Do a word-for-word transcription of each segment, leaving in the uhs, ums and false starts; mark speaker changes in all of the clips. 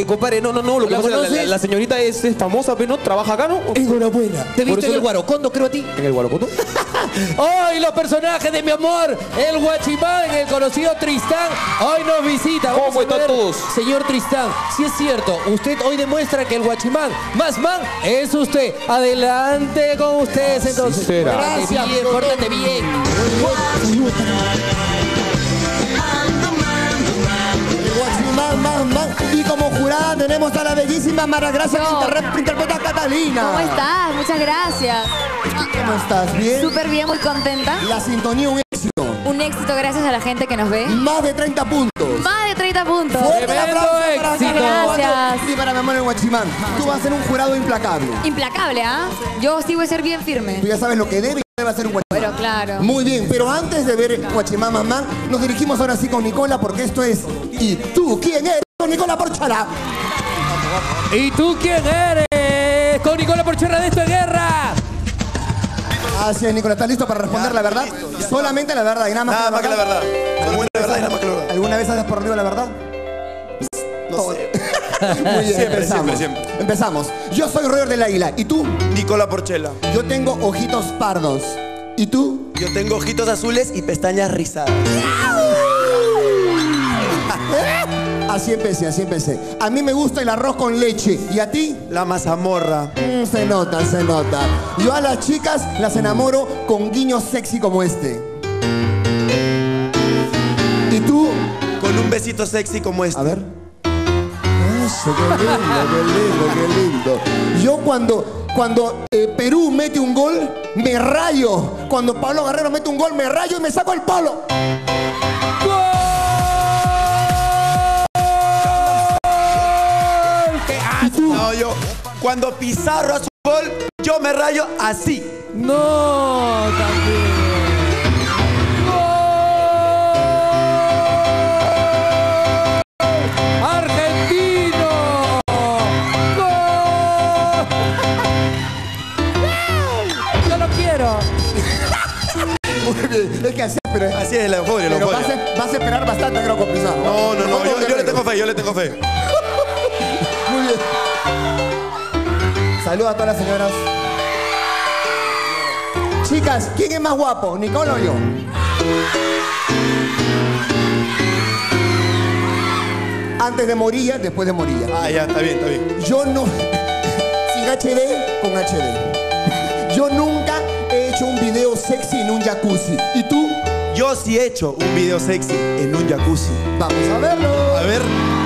Speaker 1: Eh, compadre, no, no, no. Lo que pasa es que la, la, la señorita es, es famosa, pero no trabaja acá, ¿no?
Speaker 2: Enhorabuena.
Speaker 3: ¿Te viste en el Guarocondo, creo a ti?
Speaker 1: ¿En el Guarocondo?
Speaker 3: Hoy los personajes de mi amor, el Guachimán, el conocido Tristán, hoy nos visita. Vamos
Speaker 1: ¿Cómo están todos?
Speaker 3: Señor Tristán, si es cierto, usted hoy demuestra que el Guachimán, más man, es usted. Adelante con ustedes, entonces.
Speaker 1: Sí será.
Speaker 3: Pórtate bien, pórtate bien.
Speaker 2: Guachimán, man, man. Y como jurada tenemos a la bellísima Mara Gracia
Speaker 4: No.
Speaker 2: que inter- interpreta a Catalina.
Speaker 4: ¿Cómo estás? Muchas gracias.
Speaker 2: ¿Cómo estás? ¿Bien?
Speaker 4: Súper bien, muy contenta.
Speaker 2: La sintonía, un éxito.
Speaker 4: Un éxito gracias a la gente que nos ve.
Speaker 2: Más de treinta puntos.
Speaker 4: Más de treinta puntos.
Speaker 2: Fuerte el
Speaker 3: Tremendo
Speaker 2: aplauso para
Speaker 3: éxito.
Speaker 2: Catalina.
Speaker 4: Gracias.
Speaker 2: Y para mi amor el Guachimán. Tú vas a ser un jurado implacable.
Speaker 4: Implacable, ¿ah? Yo sí voy a ser bien
Speaker 2: Tú
Speaker 4: firme.
Speaker 2: ya sabes lo que debe y debe hacer un Guachimán.
Speaker 4: Pero claro.
Speaker 2: Muy bien, pero antes de ver Guachimán Mamán, nos dirigimos ahora sí con Nicola porque esto es ¿Y tú quién eres? Con Nicola Porchala.
Speaker 3: ¿Y tú quién eres? Con Nicola Porchera de Esto es Guerra.
Speaker 2: Así es, Nicola, ¿estás listo para responder
Speaker 5: Ya,
Speaker 2: la verdad?
Speaker 5: listo, ya.
Speaker 2: Solamente la verdad y nada más
Speaker 5: Nada más
Speaker 2: que
Speaker 5: que la verdad. Solamente la verdad y nada más que la verdad.
Speaker 2: ¿Alguna vez has por arriba la verdad?
Speaker 5: No sé.
Speaker 2: Muy bien,
Speaker 5: Siempre,
Speaker 2: empezamos.
Speaker 5: siempre, siempre.
Speaker 2: Empezamos. Yo soy Roger del Águila. ¿Y tú?
Speaker 5: Nicola Porchela.
Speaker 2: Yo tengo ojitos pardos. ¿Y tú?
Speaker 5: Yo tengo ojitos azules y pestañas rizadas.
Speaker 2: Así empecé, así empecé. A mí me gusta el arroz con leche. ¿Y a ti?
Speaker 5: La mazamorra.
Speaker 2: Mm, se nota, se nota. Yo a las chicas las enamoro con guiños sexy como este. ¿Y tú?
Speaker 5: Con un besito sexy como este.
Speaker 2: A ver. Eso, qué lindo, qué lindo, qué lindo. Yo cuando, cuando eh, Perú mete un gol, me rayo. Cuando Pablo Guerrero mete un gol, me rayo y me saco el palo.
Speaker 5: No, yo. Cuando Pizarro hace un gol, yo me rayo así.
Speaker 3: No, también. ¡Gol! ¡Argentino! ¡Gol! Yo lo quiero.
Speaker 2: Muy bien, es que así, pero,
Speaker 5: Así es la euforia, la
Speaker 2: pero vas,
Speaker 5: euforia.
Speaker 2: a, vas a esperar bastante, creo, con Pizarro.
Speaker 5: No, no, no. Yo, yo le tengo fe, yo le tengo fe.
Speaker 2: Muy bien. Saluda a todas las señoras. Chicas, ¿quién es más guapo, Nicola o yo? Antes de Morilla, después de Morilla.
Speaker 5: Ah, ya, está bien, está bien.
Speaker 2: Yo no... Sin H D, con H D. Yo nunca he hecho un video sexy en un jacuzzi. ¿Y tú?
Speaker 5: Yo sí he hecho un video sexy en un jacuzzi.
Speaker 2: Vamos a verlo.
Speaker 5: A ver.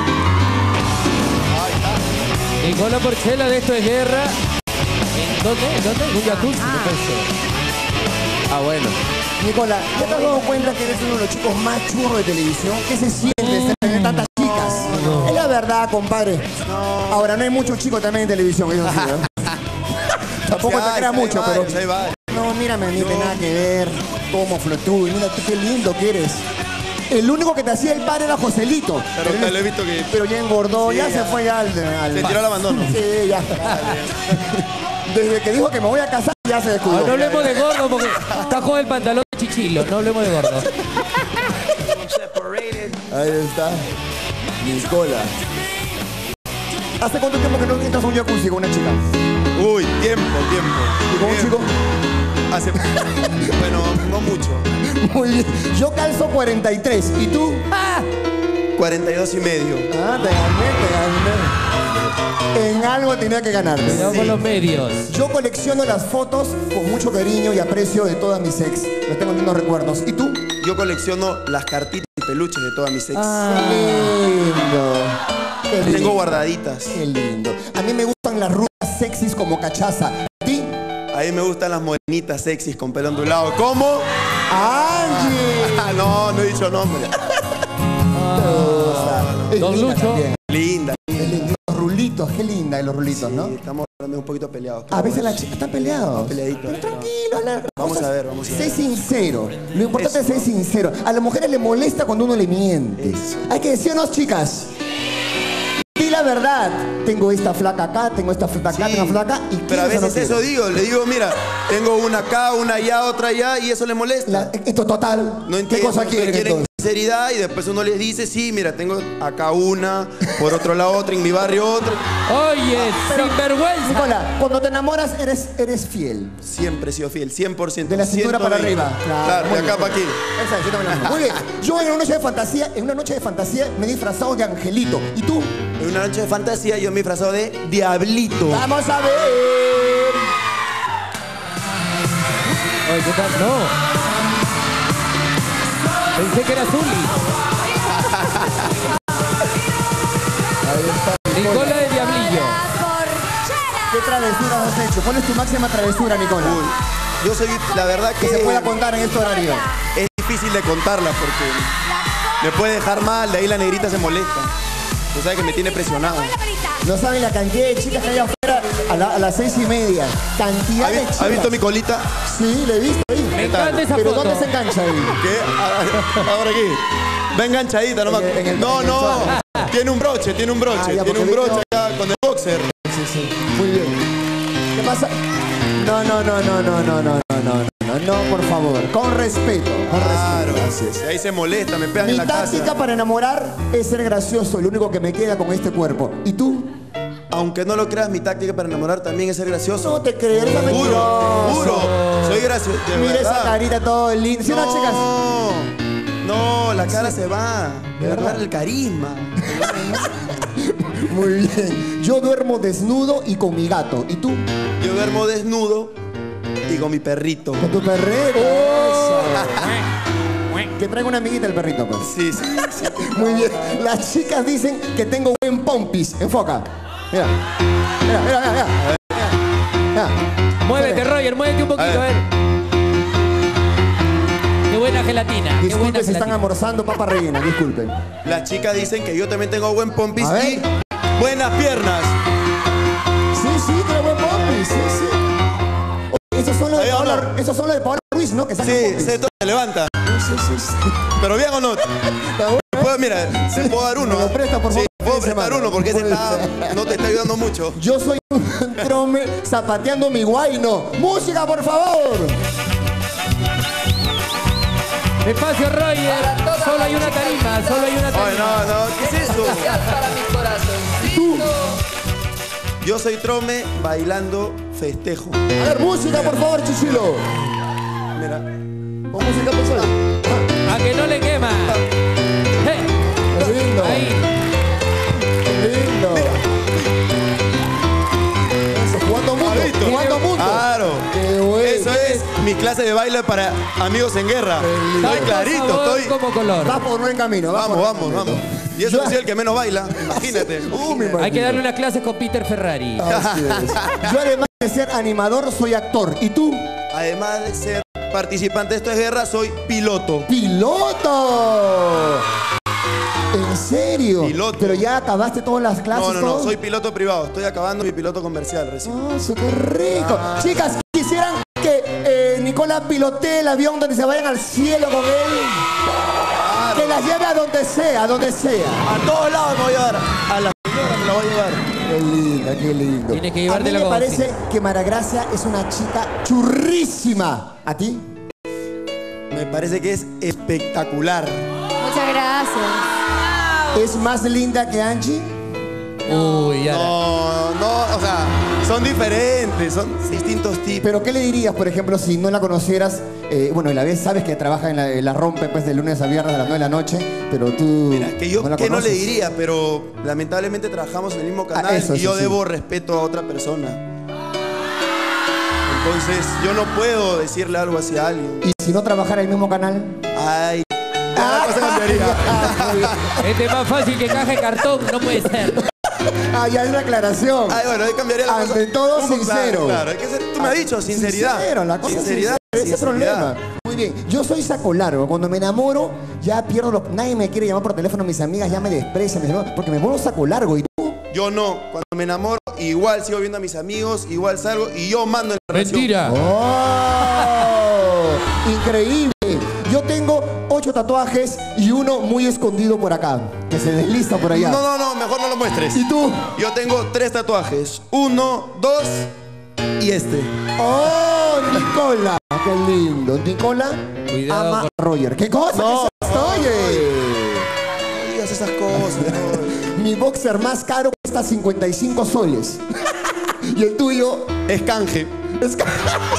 Speaker 3: Nicola Porchela de Esto es Guerra. ¿En dónde? ¿En dónde? En un jacuzzi.
Speaker 4: Ah.
Speaker 3: no pensé. Ah, bueno.
Speaker 2: Nicola, ¿ya te has dado cuenta que eres uno de los chicos más churros de televisión? ¿Qué se siente tener tantas chicas? Es la verdad, compadre. Ahora, no hay muchos chicos también en televisión, eso sí, ¿eh? Tampoco
Speaker 5: Sí,
Speaker 2: te
Speaker 5: hay,
Speaker 2: creas
Speaker 5: hay
Speaker 2: mucho,
Speaker 5: varios,
Speaker 2: pero...
Speaker 5: hay varios.
Speaker 2: No, mírame, ni tiene nada que ver. Cómo fluctúa. Mira tú qué lindo que eres. El único que te hacía el padre era Joselito.
Speaker 5: Pero
Speaker 2: él-
Speaker 5: lo he visto que...
Speaker 2: Pero ya engordó,
Speaker 5: Sí,
Speaker 2: ya,
Speaker 5: ya.
Speaker 2: se fue ya al... al
Speaker 5: Se tiró al abandono.
Speaker 2: Sí, ya. Desde que dijo que me voy a casar, ya se descuidó.
Speaker 3: Ah, no hablemos de gordo porque está con el pantalón de chichilo. No hablemos de gordo.
Speaker 2: Ahí está. Nicola. ¿Hace cuánto tiempo que no entras a un jacuzzi con una chica?
Speaker 5: Uy, tiempo, tiempo.
Speaker 2: ¿Y con un chico?
Speaker 5: Hace... Bueno, no mucho.
Speaker 2: Muy bien. Yo calzo cuarenta y tres. ¿Y tú?
Speaker 5: cuarenta y dos y medio.
Speaker 2: Ah, te gané, te gané. En algo tenía que ganarte.
Speaker 3: Cuidado
Speaker 2: Sí.
Speaker 3: con los medios.
Speaker 2: Yo colecciono las fotos con mucho cariño y aprecio de todas mis ex. Les tengo lindos recuerdos. ¿Y tú?
Speaker 5: Yo colecciono las cartitas y peluches de todas mis ex.
Speaker 2: Qué lindo. Qué
Speaker 5: Las
Speaker 2: lindo.
Speaker 5: tengo guardaditas.
Speaker 2: Qué lindo. A mí me gustan las rubias sexys como cachaza. ¿A ti?
Speaker 5: A mí me gustan las morenitas sexys con pelo ondulado. ¿Cómo?
Speaker 2: Angie.
Speaker 5: Ah, no, no he dicho nombre.
Speaker 2: Es
Speaker 3: Don
Speaker 2: linda
Speaker 3: Lucho.
Speaker 2: también.
Speaker 5: Linda.
Speaker 2: Es linda. Los rulitos, qué linda los rulitos, ¿no?
Speaker 5: Sí, estamos hablando un poquito peleados.
Speaker 2: A veces las chicas están peleados.
Speaker 5: Peleaditos.
Speaker 2: Pero tranquilo, la-
Speaker 5: Vamos a ver, vamos a ver.
Speaker 2: Sé sincero. Lo importante
Speaker 5: Eso.
Speaker 2: es ser sincero. A las mujeres les molesta cuando uno le miente.
Speaker 5: Eso.
Speaker 2: Hay que decirnos, chicas. Di la verdad. Tengo esta flaca acá, tengo esta flaca acá,
Speaker 5: Sí,
Speaker 2: tengo flaca. ¿Y
Speaker 5: pero a
Speaker 2: quieres o no
Speaker 5: veces eso
Speaker 2: quieres?
Speaker 5: digo. Le digo, mira, tengo una acá, una allá, otra allá y eso le molesta.
Speaker 2: La- esto es total.
Speaker 5: No
Speaker 2: ¿Qué
Speaker 5: entiendo.
Speaker 2: cosa quieren
Speaker 5: quieren
Speaker 2: entonces?
Speaker 5: sinceridad y después uno les dice, sí, mira, tengo acá una, por otro lado otra, en mi barrio otra.
Speaker 3: Oye, sinvergüenza.
Speaker 2: Nicola, cuando te enamoras eres, eres fiel.
Speaker 5: Siempre he sido fiel, cien por ciento.
Speaker 2: De la cintura para
Speaker 5: ciento veinte.
Speaker 2: arriba.
Speaker 5: Claro, de
Speaker 2: muy
Speaker 5: acá
Speaker 2: bien.
Speaker 5: para aquí.
Speaker 2: Esa es, yo también la misma. Muy bien. Yo en una noche de fantasía, en una noche de fantasía me he disfrazado de angelito. ¿Y tú?
Speaker 5: En una noche de fantasía yo me he disfrazado de diablito.
Speaker 2: Vamos a ver.
Speaker 3: Oye, ¿qué tal? No. Pensé que era Zuli.
Speaker 2: Ahí está.
Speaker 3: Nicola de Diablillo.
Speaker 2: ¿Qué travesuras has hecho? ¿Cuál es tu máxima travesura, Nicola?
Speaker 5: Uy, yo soy, la verdad que...
Speaker 2: Que se pueda contar en este horario.
Speaker 5: Es difícil de contarla porque me puede dejar mal, de ahí la negrita se molesta. Tú sabes que me tiene presionado.
Speaker 2: No saben la cantidad de chicas que hay afuera a, la- a las seis y media. Cantidad
Speaker 5: ¿Has,
Speaker 2: de
Speaker 5: vi-
Speaker 2: chicas.
Speaker 5: has visto mi colita?
Speaker 2: Sí, le he visto ahí.
Speaker 3: Me encanta esa
Speaker 2: Pero
Speaker 3: foto.
Speaker 2: ¿dónde se engancha ahí?
Speaker 5: ¿Qué? Ah, ahora aquí. Va enganchadita, no
Speaker 2: En el- en el-
Speaker 5: No,
Speaker 2: en el
Speaker 5: no.
Speaker 2: suave.
Speaker 5: Tiene un broche, tiene un broche.
Speaker 2: Ah, ya,
Speaker 5: tiene un
Speaker 2: porque
Speaker 5: broche
Speaker 2: vi-
Speaker 5: acá con el boxer.
Speaker 2: Sí, sí. Muy bien. ¿Qué pasa? No, no, no, no, no, no, no, no, no, no, no, por favor. Con respeto. Con
Speaker 5: Claro,
Speaker 2: respeto.
Speaker 5: y ahí se molesta, me pegan
Speaker 2: Mi
Speaker 5: en la
Speaker 2: táctica
Speaker 5: casa.
Speaker 2: para enamorar es ser gracioso, lo único que me queda con este cuerpo. ¿Y tú?
Speaker 5: Aunque no lo creas, mi táctica para enamorar también es ser gracioso.
Speaker 2: No te crees, eres
Speaker 5: Juro,
Speaker 2: mentiroso.
Speaker 5: juro. Soy gracioso. de
Speaker 2: Mira esa
Speaker 5: verdad.
Speaker 2: carita todo lindo. ¿Sí o no, chicas?
Speaker 5: No, la cara se va.
Speaker 2: ¿De
Speaker 5: De
Speaker 2: verdad?
Speaker 5: verdad, el carisma.
Speaker 2: Muy bien. Yo duermo desnudo y con mi gato. ¿Y tú?
Speaker 5: Yo duermo desnudo y con mi perrito.
Speaker 2: Con tu perrito. Eso. Que traiga una amiguita el perrito, pues.
Speaker 5: Sí, sí, sí.
Speaker 2: Muy bien. Las chicas dicen que tengo buen pompis. Enfoca. Mira. Mira, mira, mira. mira. Mira.
Speaker 3: Muévete, Roger, muévete un poquito, a
Speaker 5: A
Speaker 3: ver. Qué buena gelatina. Qué buena
Speaker 2: Disculpen si están
Speaker 3: gelatina.
Speaker 2: almorzando papa rellena, disculpen.
Speaker 5: Las chicas dicen que yo también tengo buen pompis
Speaker 2: A ver.
Speaker 5: y buenas piernas.
Speaker 2: Sí, sí, tiene buen pompis, sí, sí. Oye, esos son los de
Speaker 5: Ahí, ¿o
Speaker 2: Paola,
Speaker 5: no?
Speaker 2: esos son los de Paola Ruiz, ¿no? Que sacan
Speaker 5: Sí,
Speaker 2: pompis.
Speaker 5: se, se levanta.
Speaker 2: Sí, sí, sí.
Speaker 5: Pero bien o no.
Speaker 2: Está bueno, ¿eh?
Speaker 5: Puedo, mira, te puedo dar uno.
Speaker 2: Me lo presta, por
Speaker 5: Sí,
Speaker 2: favor,
Speaker 5: puedo
Speaker 2: fin de
Speaker 5: prestar
Speaker 2: semana.
Speaker 5: uno porque ese
Speaker 2: Muy
Speaker 5: está,
Speaker 2: bien.
Speaker 5: no te está ayudando mucho.
Speaker 2: Yo soy un trome zapateando mi guayno. ¡Música, por favor!
Speaker 3: Espacio, Roger. Solo hay una tarima, solo hay una
Speaker 5: Ay,
Speaker 3: tarima.
Speaker 5: no, no, ¿qué es eso? Yo soy trome bailando festejo.
Speaker 2: A ver, música, por favor, Chichilo.
Speaker 5: Mira.
Speaker 2: Con música, por favor.
Speaker 3: A que no le quema. Hey,
Speaker 2: Qué lindo.
Speaker 3: ahí.
Speaker 2: Qué lindo. Eso, jugando mundo.
Speaker 5: Pablito.
Speaker 2: Jugando mundo.
Speaker 5: Claro.
Speaker 2: Qué bueno.
Speaker 5: Eso es mi clase de baile para amigos en guerra. Estoy
Speaker 3: Tanto
Speaker 5: clarito,
Speaker 3: sabor
Speaker 5: estoy.
Speaker 3: como color.
Speaker 2: Vas por buen camino. vas
Speaker 5: Vamos,
Speaker 2: por
Speaker 5: vamos,
Speaker 2: buen
Speaker 5: vamos.
Speaker 2: camino.
Speaker 5: Y eso
Speaker 2: Yo-
Speaker 5: que soy el que menos baila, imagínate.
Speaker 2: Uh, me
Speaker 3: Hay que
Speaker 2: imagino.
Speaker 3: darle unas clases con Peter Ferrari.
Speaker 2: Así es. Yo, además de ser animador, soy actor. ¿Y tú?
Speaker 5: Además de ser participante de Esto es Guerra, soy piloto.
Speaker 2: ¡Piloto! ¿En serio?
Speaker 5: Piloto.
Speaker 2: Pero ya acabaste todas las clases.
Speaker 5: No, no, no,
Speaker 2: todo?
Speaker 5: soy piloto privado. Estoy acabando mi piloto comercial recién.
Speaker 2: ¡Ah, súper rico! Chicas, quisieran que eh, Nicola pilotee el avión donde se vayan al cielo con él. Que las lleve a donde sea, a donde sea.
Speaker 5: A todos lados me voy a llevar. A la señora me la voy a llevar.
Speaker 2: Qué linda, qué lindo.
Speaker 3: Tienes que
Speaker 2: a mí
Speaker 3: llevártela
Speaker 2: me
Speaker 3: con
Speaker 2: parece
Speaker 3: cine.
Speaker 2: que Maragracia es una chica churrísima. ¿A ti?
Speaker 5: Me parece que es espectacular.
Speaker 4: Muchas gracias.
Speaker 2: ¿Es más linda que Angie?
Speaker 3: Uy, ya.
Speaker 5: No, no, o sea, son diferentes, son distintos tipos.
Speaker 2: Pero ¿qué le dirías, por ejemplo, si no la conocieras? Eh, bueno, y la vez sabes que trabaja en la, en la Rompe pues de lunes a viernes a las nueve de la noche, pero tú
Speaker 5: Mira, que yo
Speaker 2: no la
Speaker 5: que no le
Speaker 2: conoces.
Speaker 5: diría, pero lamentablemente trabajamos en el mismo canal
Speaker 2: eso,
Speaker 5: y yo
Speaker 2: eso sí.
Speaker 5: debo respeto a otra persona. Entonces, yo no puedo decirle algo hacia alguien.
Speaker 2: ¿Y si no trabajara en el mismo canal?
Speaker 5: Ay, ya la cosa cambiaría.
Speaker 2: Muy bien.
Speaker 3: Este es más fácil que caja de cartón, no puede ser.
Speaker 2: Ah, ya es una aclaración.
Speaker 5: Ay, bueno, ahí cambiaría la cosa.
Speaker 2: Ante todo,
Speaker 5: Un poco,
Speaker 2: sincero.
Speaker 5: Claro, claro, hay que ser, tú me has dicho, sinceridad.
Speaker 2: Sincero, la cosa
Speaker 5: sinceridad,
Speaker 2: sincera, ese es el
Speaker 5: sinceridad.
Speaker 2: problema. Muy bien, yo soy saco largo. Cuando me enamoro, ya pierdo los... Nadie me quiere llamar por teléfono, mis amigas ya me desprecian, me dicen, porque me vuelvo saco largo. ¿Y tú?
Speaker 5: Yo no, cuando me enamoro, igual sigo viendo a mis amigos, igual salgo y yo mando en la relación.
Speaker 3: Mentira.
Speaker 2: ¡Oh! Increíble. Yo tengo ocho tatuajes y uno muy escondido por acá, que se desliza por allá.
Speaker 5: No, no, no, mejor no lo muestres.
Speaker 2: ¿Y tú?
Speaker 5: Yo tengo tres tatuajes. Uno, dos y este.
Speaker 2: ¡Oh, Nicola! Qué lindo. Nicola
Speaker 3: Cuidado
Speaker 2: ama
Speaker 3: con-
Speaker 2: a Roger. ¿Qué cosa?
Speaker 5: No,
Speaker 2: ¿Qué es esto? Oye.
Speaker 5: No digas esas cosas. no.
Speaker 2: Mi boxer más caro cuesta cincuenta y cinco soles. Y el tuyo
Speaker 5: Es canje.
Speaker 2: es... ca-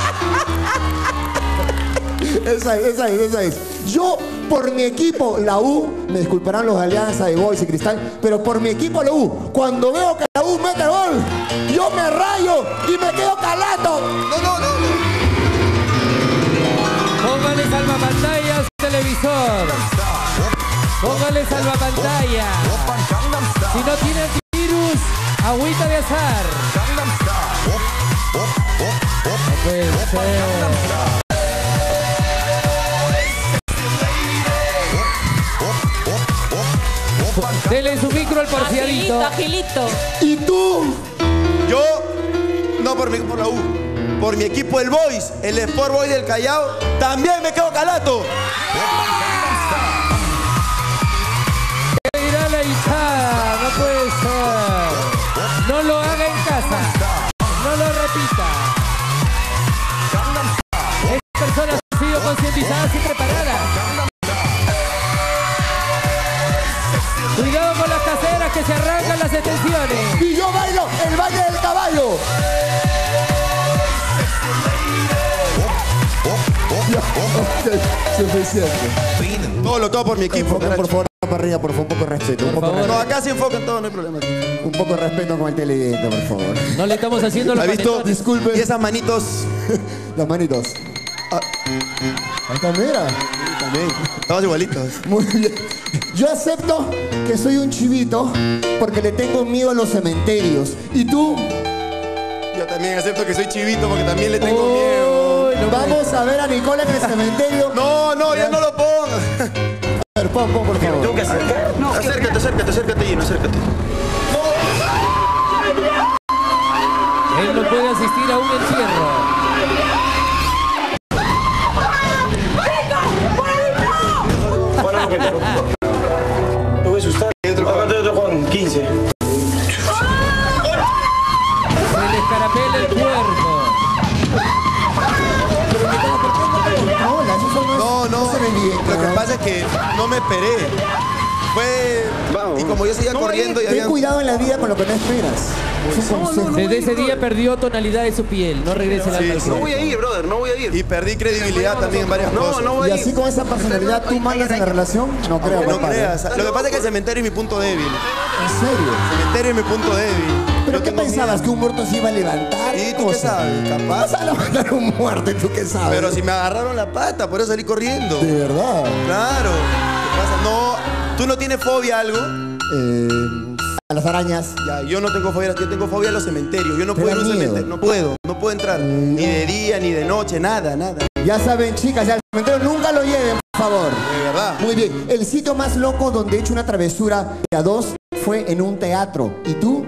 Speaker 2: Esa es, esa es, esa es. Yo, por mi equipo, la U, me disculparán los de Alianza de Boys y Cristal, pero por mi equipo, la U, cuando veo que la U mete gol, yo me rayo y me quedo calato.
Speaker 5: No, no, no, no.
Speaker 3: Póngale salvapantallas al televisor. Póngale salvapantalla. Si no tiene antivirus, agüita de azar. No puede ser. Dele su micro al porfiadito.
Speaker 4: Agilito, agilito.
Speaker 2: ¿Y tú?
Speaker 5: Yo, no por, mi, por la U, por mi equipo el Boys, el Sport Boys del Callao, también me quedo calato.
Speaker 3: ¿Qué dirá la hinchada? No puede ser. No lo haga en casa. No lo repita. Estas personas han sido concientizadas y preparadas. Cuidado con las caseras que se arrancan las extensiones.
Speaker 2: Y yo bailo el baile del caballo. Suficiente.
Speaker 5: Todo lo todo por mi equipo.
Speaker 2: Enfoquen, por favor, para arriba, por favor, un poco de respeto. Un
Speaker 3: Por
Speaker 2: poco, de
Speaker 3: favor.
Speaker 5: No, acá sí enfocan todo, no hay problema.
Speaker 2: respeto, un poco de respeto con el televidente, por favor.
Speaker 3: No le estamos haciendo los
Speaker 5: ¿Has visto?
Speaker 3: panetones.
Speaker 2: Disculpe.
Speaker 5: Y esas manitos
Speaker 2: Las manitos.
Speaker 5: ah,
Speaker 2: Ahí está, mira.
Speaker 5: también. Estamos igualitos.
Speaker 2: Muy bien. Yo acepto que soy un chivito porque le tengo miedo a los cementerios. ¿Y tú?
Speaker 5: Yo también acepto que soy chivito porque también le tengo miedo.
Speaker 3: Uy, no puede-
Speaker 2: Vamos a ver a Nicola en el cementerio.
Speaker 5: No, no, ya no lo pongas.
Speaker 2: A ver, pon, pon, por favor.
Speaker 5: Tengo que acercar. No, acércate, acércate, acércate, Gino, acércate.
Speaker 3: Él no puede asistir a un encierro.
Speaker 6: Te voy a asustar. Acá te otro Juan, quince.
Speaker 3: Se le escarapela el cuerpo.
Speaker 2: Hola, eso son
Speaker 5: No, no.
Speaker 2: se ven bien,
Speaker 5: Lo que
Speaker 2: ¿no?
Speaker 5: pasa es que no me esperé. Fue.
Speaker 6: Vamos.
Speaker 5: Y como yo seguía corriendo y
Speaker 2: Ten
Speaker 5: había.
Speaker 2: cuidado en la vida con lo que no esperas. Es un consejo.
Speaker 3: Desde ese día perdió tonalidad de su piel. No regrese la
Speaker 5: Sí,
Speaker 3: alma.
Speaker 5: sí.
Speaker 6: No voy a ir, brother, no voy a ir.
Speaker 5: Y perdí credibilidad también en varias
Speaker 6: No,
Speaker 5: cosas.
Speaker 6: no voy
Speaker 2: Y
Speaker 6: a
Speaker 2: así
Speaker 6: ir.
Speaker 2: con esa personalidad tú mandas en la relación, no creo,
Speaker 5: Que no
Speaker 2: compadre.
Speaker 5: creas. Lo que pasa es que el cementerio es mi punto débil.
Speaker 2: En serio.
Speaker 5: El cementerio es mi punto débil.
Speaker 2: ¿Pero
Speaker 5: Yo
Speaker 2: qué
Speaker 5: tengo
Speaker 2: pensabas?
Speaker 5: miedo.
Speaker 2: ¿Que un muerto se iba a levantar?
Speaker 5: ¿Y tú qué
Speaker 2: Cosa.
Speaker 5: sabes? Capaz.
Speaker 2: Vas a levantar un muerto, ¿y tú qué sabes?
Speaker 5: Pero si me agarraron la pata, por eso salí corriendo.
Speaker 2: De verdad.
Speaker 5: Claro. ¿Qué pasa? No, ¿tú no tienes fobia a algo?
Speaker 2: Eh, a las arañas.
Speaker 5: Ya, yo no tengo fobia, yo tengo fobia a los cementerios. Yo no
Speaker 2: ¿Te
Speaker 5: puedo
Speaker 2: da
Speaker 5: ir a un
Speaker 2: miedo?
Speaker 5: cementerio. No puedo, no puedo entrar. Ni de día, ni de noche, nada, nada.
Speaker 2: Ya saben, chicas, ya al cementerio nunca lo lleven, por favor.
Speaker 5: De verdad.
Speaker 2: Muy bien. El sitio más loco donde he hecho una travesura de a dos fue en un teatro. ¿Y tú?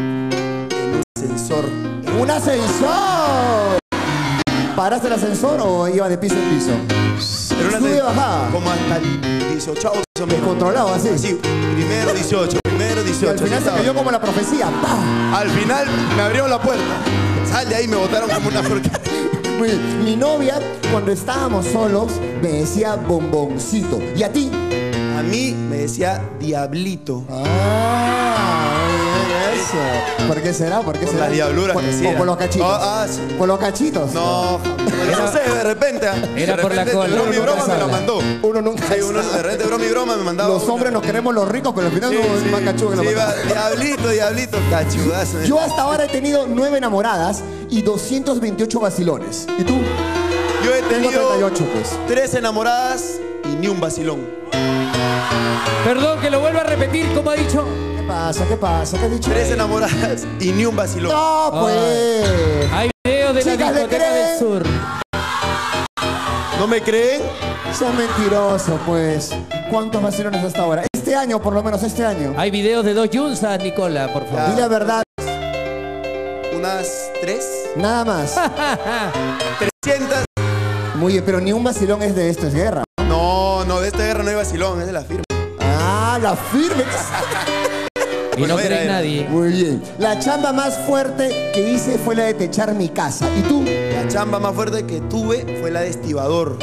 Speaker 5: Sensor.
Speaker 2: ¡En un ascensor! ¿Paraste el ascensor o iba de piso en piso?
Speaker 5: Pero una
Speaker 2: Sube y
Speaker 5: sen-
Speaker 2: bajaba.
Speaker 5: Como hasta el dieciocho.
Speaker 2: Descontrolado, así.
Speaker 5: Así, primero dieciocho, primero
Speaker 2: Y
Speaker 5: dieciocho.
Speaker 2: al final
Speaker 5: así
Speaker 2: se
Speaker 5: estaba.
Speaker 2: cayó como la profecía. ¡Pah!
Speaker 5: Al final me abrieron la puerta. Sal de ahí, me botaron como una porquería.
Speaker 2: Muy bien. Mi novia, cuando estábamos solos, me decía bomboncito. ¿Y a ti?
Speaker 5: A mí me decía diablito.
Speaker 2: Ah, muy bien, eso. ¿Por qué será? ¿Por qué
Speaker 5: Por
Speaker 2: será?
Speaker 5: las diabluras
Speaker 2: por,
Speaker 5: que
Speaker 2: o
Speaker 5: hacía.
Speaker 2: por los cachitos.
Speaker 5: Ah, ah, sí.
Speaker 2: Por los cachitos.
Speaker 5: No, no sé, de repente. ah,
Speaker 3: Era
Speaker 5: de
Speaker 3: por la
Speaker 5: repente,
Speaker 3: cola.
Speaker 5: Bro, mi
Speaker 2: Uno
Speaker 5: broma
Speaker 2: nunca
Speaker 5: me la
Speaker 2: sabe.
Speaker 5: mandó.
Speaker 2: Uno nunca
Speaker 5: Sí, uno
Speaker 2: sabe.
Speaker 5: de repente, bro, mi broma me mandaba.
Speaker 2: Los
Speaker 5: una.
Speaker 2: hombres nos queremos los ricos, pero al final
Speaker 5: Sí,
Speaker 2: no es
Speaker 5: sí.
Speaker 2: más cachudo que la
Speaker 5: Sí,
Speaker 2: patada.
Speaker 5: va, diablito, diablito, cachudazo.
Speaker 2: Yo hasta ahora he tenido nueve enamoradas y doscientos veintiocho vacilones. ¿Y tú?
Speaker 5: Yo he
Speaker 2: Tengo
Speaker 5: tenido
Speaker 2: treinta y ocho, pues.
Speaker 5: tres enamoradas y ni un vacilón.
Speaker 3: Perdón, que lo vuelva a repetir, como ha dicho.
Speaker 2: ¿Qué pasa? ¿Qué pasa? ¿Qué has dicho?
Speaker 5: Tres enamoradas y ni un vacilón.
Speaker 2: No, pues.
Speaker 3: Hay videos de la
Speaker 2: Chicas, ¿le
Speaker 3: discoteca
Speaker 2: creen?
Speaker 3: del sur.
Speaker 5: ¿No me creen?
Speaker 2: Son mentirosos, pues. ¿Cuántos vacilones hasta ahora? Este año, por lo menos este año.
Speaker 3: Hay videos de dos Yunsas, Nicola, por favor.
Speaker 2: Di la verdad,
Speaker 5: Unas tres,
Speaker 2: nada más.
Speaker 5: trescientas.
Speaker 2: Muy bien, pero ni un vacilón es de esto, es guerra.
Speaker 5: No, no, de esta guerra no hay vacilón, es de la firma.
Speaker 2: Ah, la firme.
Speaker 3: Y no
Speaker 5: Bueno,
Speaker 3: cree en
Speaker 5: era, era.
Speaker 3: nadie.
Speaker 2: Muy bien. La chamba más fuerte que hice fue la de techar mi casa. ¿Y tú?
Speaker 5: La chamba más fuerte que tuve fue la de estibador.